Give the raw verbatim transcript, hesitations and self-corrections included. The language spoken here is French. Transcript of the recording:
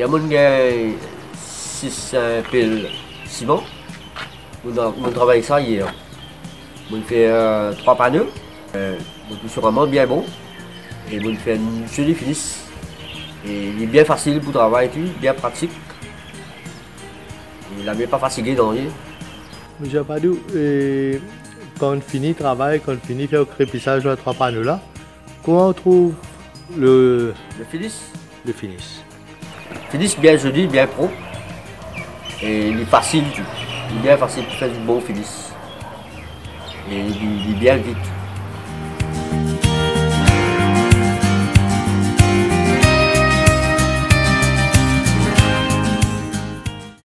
a mon six piles ciment. On travaille ça hier. On fait euh, trois panneaux. Euh, donc c'est vraiment bien bon. Et on fait une jolie finish. Et il est bien facile pour travailler, bien pratique. Il n'a même pas fatigué dans rien. Monsieur Apadou, et quand on finit le travail, quand on finit le crépissage de trois panneaux là, comment on trouve le, le finish? Le finish. Finish bien joli, bien pro. Et il est facile, il est bien facile pour faire du bon finish. Et il est bien vite.